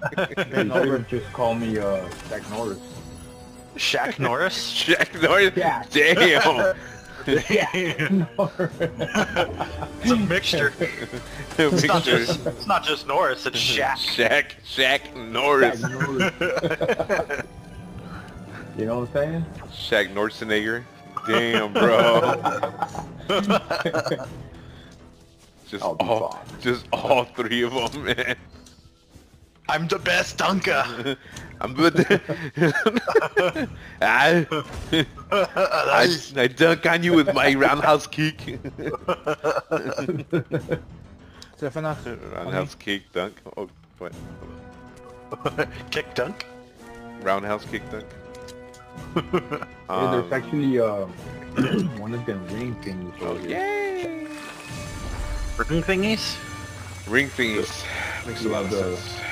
Been over. Just call me Shaq Norris. Shaq Norris? Shaq Norris? Yeah. Damn! It's a mixture. It's not just Norris, it's Shaq. Shaq Norris. You know what I'm saying? Shaqnorzenegger. Damn, bro. Just all three of them, man. I'm the best dunker. I'm good. I dunk on you with my roundhouse kick. Roundhouse kick dunk. Oh, what? Kick dunk? Roundhouse kick dunk. Yeah, there's actually one of them ring things. Oh, yay! Ring thingies? Ring thingies. Makes a lot of sense.